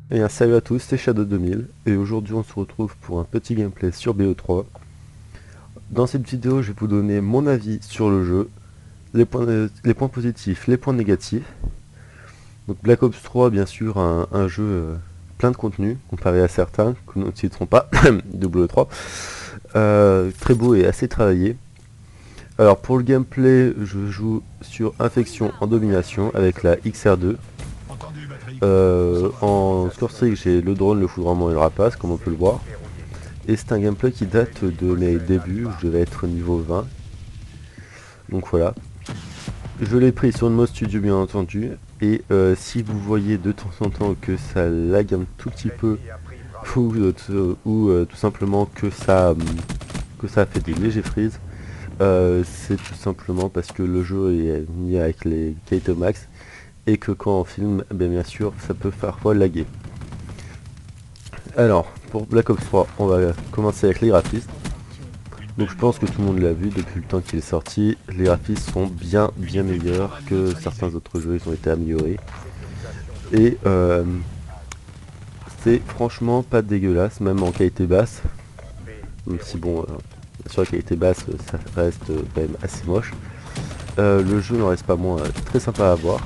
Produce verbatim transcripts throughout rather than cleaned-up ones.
Et un salut à tous, c'est Shadow deux mille et aujourd'hui on se retrouve pour un petit gameplay sur B O trois. Dans cette vidéo je vais vous donner mon avis sur le jeu, les points, euh, les points positifs, les points négatifs. Donc Black Ops trois bien sûr un, un jeu euh, plein de contenu comparé à certains que nous ne citerons pas, W trois, euh, très beau et assez travaillé. Alors pour le gameplay je joue sur Infection en domination avec la X R deux. Euh, en score streak j'ai le drone, le foudroiement et le rapace comme on peut le voir. Et c'est un gameplay qui date de mes débuts, où je devais être niveau vingt. Donc voilà. Je l'ai pris sur une mode studio bien entendu. Et euh, si vous voyez de temps en temps que ça lag un tout petit peu, ou, euh, ou euh, tout simplement que ça, que ça fait des légers freezes, euh, c'est tout simplement parce que le jeu est mis avec les qualités au max. Et que quand on filme, ben bien sûr, ça peut parfois laguer. Alors, pour Black Ops trois, on va commencer avec les graphismes. Donc je pense que tout le monde l'a vu depuis le temps qu'il est sorti, les graphismes sont bien bien meilleurs que certains autres jeux, ils ont été améliorés. Et euh, c'est franchement pas dégueulasse, même en qualité basse. Même si bon, euh, sur la qualité basse, ça reste euh, quand même assez moche. Euh, le jeu n'en reste pas moins euh, très sympa à voir.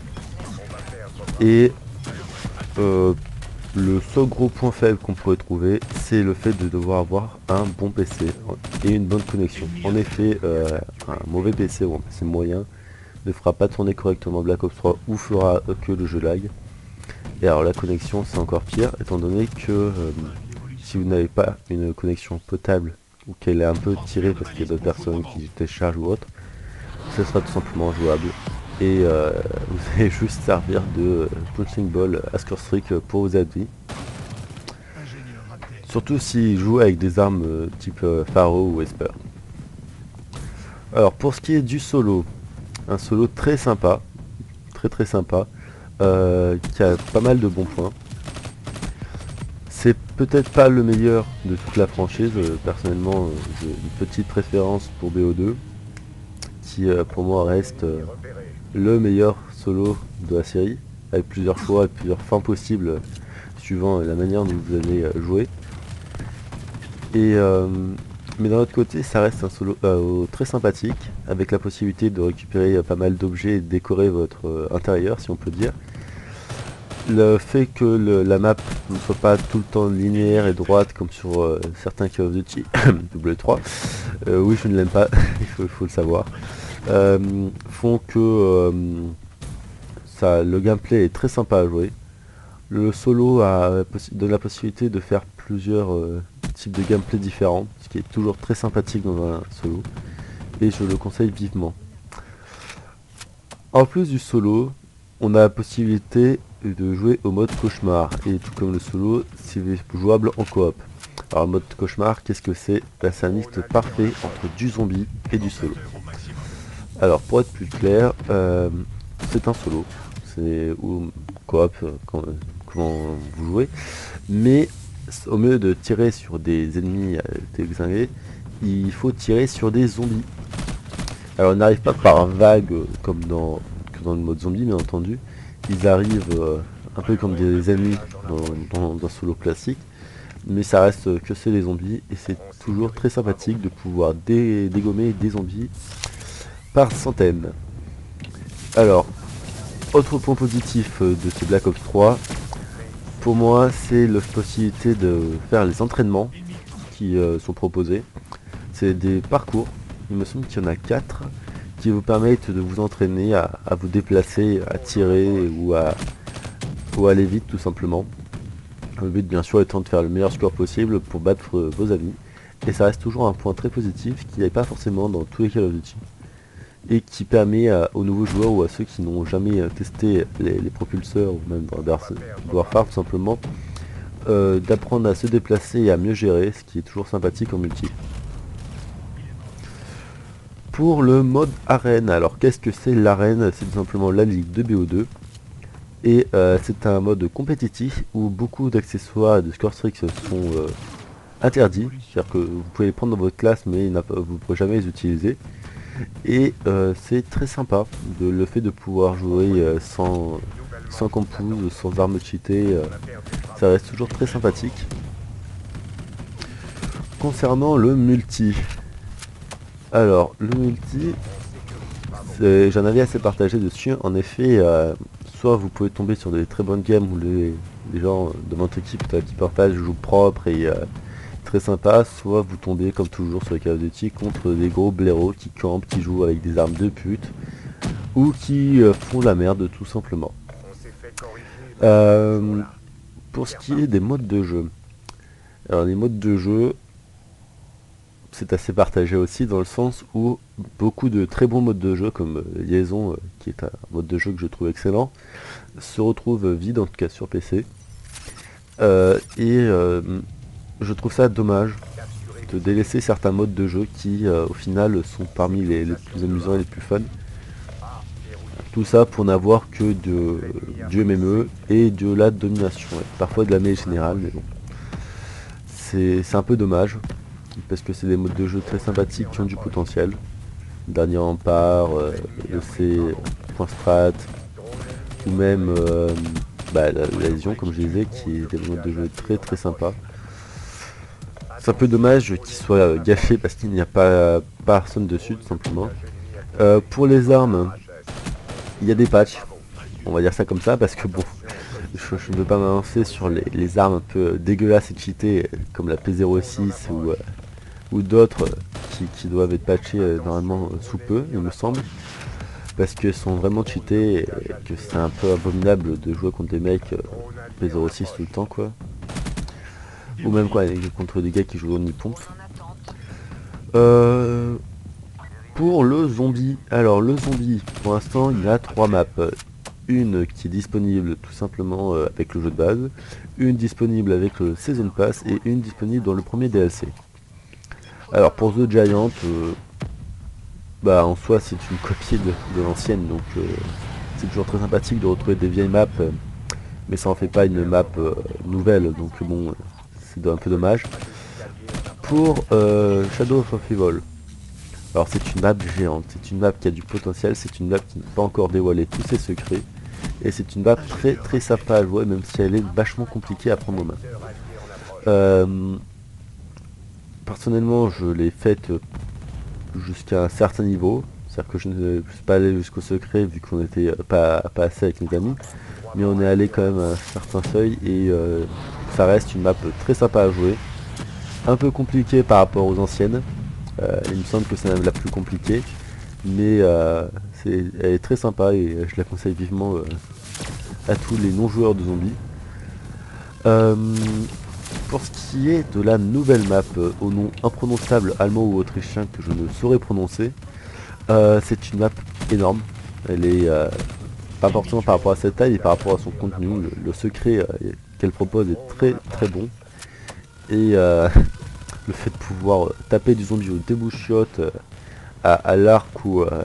Et euh, le seul gros point faible qu'on pourrait trouver, c'est le fait de devoir avoir un bon P C et une bonne connexion. En effet, euh, un mauvais P C ou un P C moyen ne fera pas tourner correctement Black Ops trois ou fera que le jeu lag. Et alors la connexion c'est encore pire, étant donné que euh, si vous n'avez pas une connexion potable ou qu'elle est un peu tirée parce qu'il y a d'autres personnes qui téléchargent ou autre, ce sera tout simplement jouable. Et euh, vous allez juste servir de euh, punching ball à score streak pour vos amis. Surtout s'ils jouent avec des armes euh, type euh, Pharo ou Esper. Alors pour ce qui est du solo, un solo très sympa, très très sympa, euh, qui a pas mal de bons points. C'est peut-être pas le meilleur de toute la franchise, euh, personnellement euh, j'ai une petite préférence pour B O deux, qui euh, pour moi reste euh, le meilleur solo de la série, avec plusieurs choix et plusieurs fins possibles euh, suivant la manière dont vous allez euh, jouer. Et euh, mais d'un autre côté, ça reste un solo euh, très sympathique, avec la possibilité de récupérer euh, pas mal d'objets et de décorer votre euh, intérieur, si on peut dire. Le fait que le, la map ne soit pas tout le temps linéaire et droite comme sur euh, certains Call of Duty W trois, euh, oui je ne l'aime pas, il faut, faut le savoir, euh, font que euh, ça, le gameplay est très sympa à jouer. Le solo a, donne la possibilité de faire plusieurs euh, types de gameplay différents, ce qui est toujours très sympathique dans un solo, et je le conseille vivement. En plus du solo, on a la possibilité de jouer au mode cauchemar, et tout comme le solo, c'est jouable en coop. Alors le mode cauchemar, qu'est-ce que c'est? Ben, c'est un mix parfait entre du zombie et du solo. Alors pour être plus clair, euh, c'est un solo, c'est ou coop euh, quand, euh, comment vous jouez, mais au lieu de tirer sur des ennemis euh, désingués, il faut tirer sur des zombies. Alors on n'arrive pas par vague euh, comme dans, que dans le mode zombie bien entendu, ils arrivent euh, un peu comme des ennemis dans, dans, dans un solo classique, mais ça reste que c'est des zombies et c'est toujours très sympathique de pouvoir dé dégommer des zombies par centaines. Alors, autre point positif euh, de ce Black Ops trois, pour moi c'est la possibilité de faire les entraînements qui euh, sont proposés. C'est des parcours, il me semble qu'il y en a quatre, qui vous permettent de vous entraîner à, à vous déplacer, à tirer ou à, ou à aller vite tout simplement. Le but bien sûr étant de faire le meilleur score possible pour battre euh, vos amis. Et ça reste toujours un point très positif qui n'est pas forcément dans tous les Call of Duty. Et qui permet à, aux nouveaux joueurs ou à ceux qui n'ont jamais euh, testé les, les propulseurs ou même dans Warfare tout simplement, euh, d'apprendre à se déplacer et à mieux gérer, ce qui est toujours sympathique en multi. Pour le mode arène, alors qu'est-ce que c'est l'arène? C'est tout simplement la ligue de B O deux. Et euh, c'est un mode compétitif où beaucoup d'accessoires et de score streaks sont euh, interdits. C'est-à-dire que vous pouvez les prendre dans votre classe mais vous ne pourrez jamais les utiliser. Et euh, c'est très sympa de, le fait de pouvoir jouer euh, sans, sans compouse, sans armes cheatées, euh, ça reste toujours très sympathique. Concernant le multi, alors le multi, j'en avais assez partagé dessus. En effet, euh, soit vous pouvez tomber sur des très bonnes games où les, les gens de votre équipe, qui partagent, jouent propre et euh, très sympa, soit vous tombez comme toujours sur les Call of Duty contre des gros blaireaux qui campent, qui jouent avec des armes de pute ou qui euh, font la merde tout simplement. Euh, pour ce qui est des modes de jeu, alors les modes de jeu, c'est assez partagé aussi dans le sens où beaucoup de très bons modes de jeu comme euh, Liaison, euh, qui est un mode de jeu que je trouve excellent, se retrouvent vides en tout cas sur P C. Euh, et euh, je trouve ça dommage de délaisser certains modes de jeu qui euh, au final sont parmi les, les plus amusants et les plus fun. Tout ça pour n'avoir que de, du M M E et de la domination, et parfois de la mêlée générale, mais bon. C'est un peu dommage, parce que c'est des modes de jeu très sympathiques qui ont du potentiel. Dernier rempart, euh, E C, point strat, ou même euh, bah, la, la Légion comme je disais, qui est des modes de jeu très très sympas. C'est un peu dommage qu'il soit euh, gâché parce qu'il n'y a pas personne dessus tout simplement. Euh, pour les armes, il y a des patchs, on va dire ça comme ça, parce que bon, je, je ne veux pas m'avancer sur les, les armes un peu dégueulasses et cheatées comme la P zéro six ou, euh, ou d'autres qui, qui doivent être patchées euh, normalement euh, sous peu, il me semble, parce qu'elles sont vraiment cheatées et que c'est un peu abominable de jouer contre des mecs euh, P zéro six tout le temps quoi. Ou même quoi, contre des gars qui jouent au Nippon. Euh, pour le zombie, alors le zombie, pour l'instant il a trois maps. Une qui est disponible tout simplement euh, avec le jeu de base, une disponible avec le Season Pass et une disponible dans le premier D L C. Alors pour The Giant, euh, bah en soi c'est une copie de, de l'ancienne, donc euh, c'est toujours très sympathique de retrouver des vieilles maps, euh, mais ça en fait pas une map euh, nouvelle, donc bon, c'est un peu dommage. Pour euh, Shadow of Evil, alors c'est une map géante, c'est une map qui a du potentiel, c'est une map qui n'a pas encore dévoilé tous ses secrets, et c'est une map très très sympa à jouer, même si elle est vachement compliquée à prendre en main. Euh, personnellement je l'ai faite jusqu'à un certain niveau, c'est-à-dire que je ne suis pas allé jusqu'au secret vu qu'on était pas, pas assez avec mes amis, mais on est allé quand même à un certain seuil et euh, ça reste une map très sympa à jouer, un peu compliquée par rapport aux anciennes, euh, il me semble que c'est même la plus compliquée, mais euh, c'est, elle est très sympa et je la conseille vivement euh, à tous les non-joueurs de zombies. Euh, pour ce qui est de la nouvelle map euh, au nom imprononçable allemand ou autrichien que je ne saurais prononcer, euh, c'est une map énorme. Elle est euh, pas forcément par rapport à sa taille et par rapport à son contenu. Le, le secret euh, qu'elle propose est très très bon. Et euh, le fait de pouvoir euh, taper du zombie au débouchiotte euh, à, à l'arc ou, euh,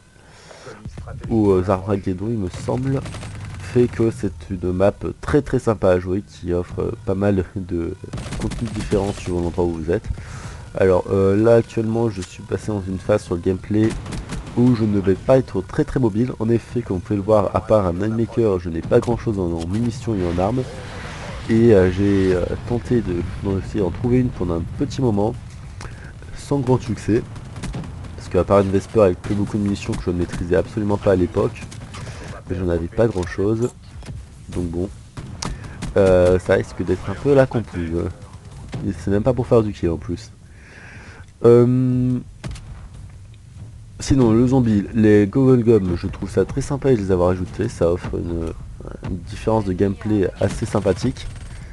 ou aux Armageddon il me semble, fait que c'est une map très très sympa à jouer qui offre pas mal de contenus différents suivant l'endroit où vous êtes. Alors euh, là actuellement je suis passé dans une phase sur le gameplay où je ne vais pas être très très mobile. En effet, comme vous pouvez le voir, à part un Nightmaker, je n'ai pas grand chose en, en munitions et en armes. Et euh, j'ai euh, tenté de essayer d'en trouver une pendant un petit moment, sans grand succès. Parce qu'à part une Vesper avec plus beaucoup de munitions que je ne maîtrisais absolument pas à l'époque, j'en avais pas grand chose. Donc bon, euh, ça risque d'être un peu la compose. Et c'est même pas pour faire du kill en plus. Euh, Sinon, le zombie, les Goggle Gum, je trouve ça très sympa de les avoir ajoutés. Ça offre une, une différence de gameplay assez sympathique.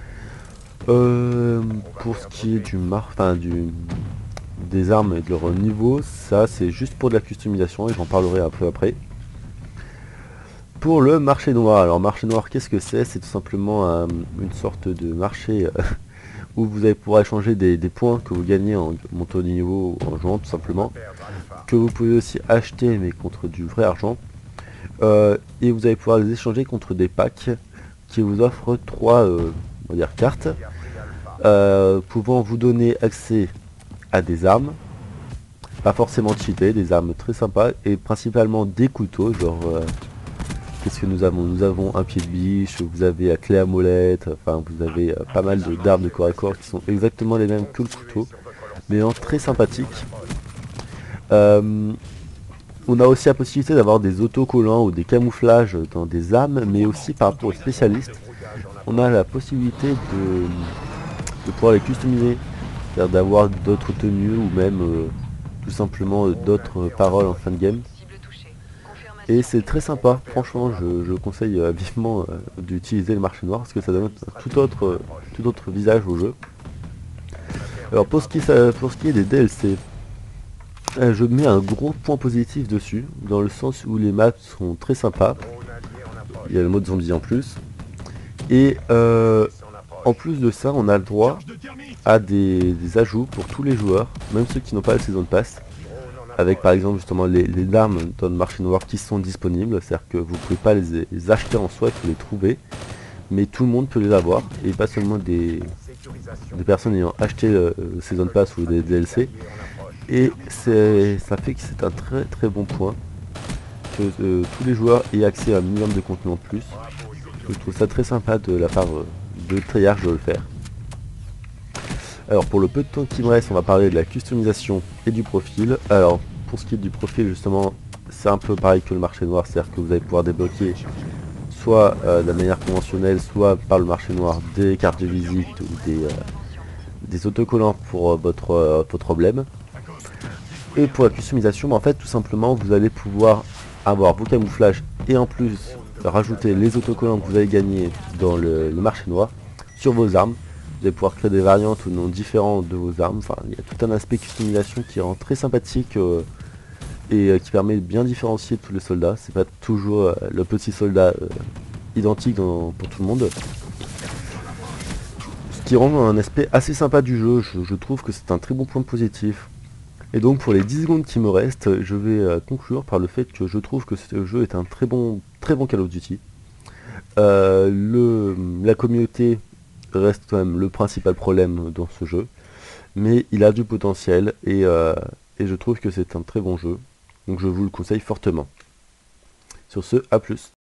Euh, pour ce qui est du mar, enfin du des armes et de leur niveau, ça c'est juste pour de la customisation et j'en parlerai un peu après. Pour le marché noir, alors marché noir qu'est-ce que c'est? C'est tout simplement un, une sorte de marché euh, où vous allez pouvoir échanger des, des points que vous gagnez en montant de niveau ou en jouant tout simplement, que vous pouvez aussi acheter mais contre du vrai argent, euh, et vous allez pouvoir les échanger contre des packs qui vous offrent trois euh, on va dire cartes, euh, pouvant vous donner accès à des armes, pas forcément cheatées, des armes très sympas, et principalement des couteaux, genre euh, qu'est-ce que nous avons? Nous avons un pied de biche, vous avez la clé à molette, enfin vous avez euh, pas mal de- d'armes de corps à corps qui sont exactement les mêmes que le couteau, mais en très sympathique. Euh, on a aussi la possibilité d'avoir des autocollants ou des camouflages dans des armes, mais aussi par rapport aux spécialistes, on a la possibilité de, de pouvoir les customiser, c'est-à-dire d'avoir d'autres tenues ou même euh, tout simplement euh, d'autres paroles en fin de game. Et c'est très sympa, franchement je, je conseille euh, vivement euh, d'utiliser le marché noir parce que ça donne un tout autre, euh, tout autre visage au jeu. Alors pour ce qui, est- pour ce qui est des D L C, euh, je mets un gros point positif dessus, dans le sens où les maps sont très sympas. Il y a le mode zombie en plus. Et euh, en plus de ça, on a le droit à des, des ajouts pour tous les joueurs, même ceux qui n'ont pas le Season Pass. Avec par exemple justement les, les armes dans le marché noir qui sont disponibles, c'est-à-dire que vous ne pouvez pas les, les acheter en soi, il faut les trouver, mais tout le monde peut les avoir, et pas seulement des, des personnes ayant acheté le, le Season Pass ou des D L C, et c'est- ça fait que c'est un très très bon point, que euh, tous les joueurs aient accès à un minimum de contenu en plus. Je trouve ça très sympa de la part euh, de Treyarch de le faire. Alors pour le peu de temps qui me reste, on va parler de la customisation et du profil. Alors pour ce qui est du profil justement, c'est un peu pareil que le marché noir, c'est-à-dire que vous allez pouvoir débloquer soit euh, de la manière conventionnelle, soit par le marché noir des cartes de visite ou des, euh, des autocollants pour euh, votre, euh, votre emblème. Et pour la customisation, bah, en fait tout simplement vous allez pouvoir avoir vos camouflages et en plus rajouter les autocollants que vous avez gagnés dans le, le marché noir sur vos armes. Vous allez pouvoir créer des variantes ou noms différents de vos armes. Enfin, il y a tout un aspect customisation qui rend très sympathique euh, et euh, qui permet de bien différencier tous les soldats. C'est pas toujours euh, le petit soldat euh, identique dans- pour tout le monde. Ce qui rend un aspect assez sympa du jeu. Je, je trouve que c'est un très bon point positif. Et donc pour les dix secondes qui me restent, je vais euh, conclure par le fait que je trouve que ce jeu est un très bon, très bon Call of Duty. Euh, le, la communauté reste quand même le principal problème dans ce jeu, mais il a du potentiel et, euh, et je trouve que c'est un très bon jeu, donc je vous le conseille fortement. Sur ce, à plus.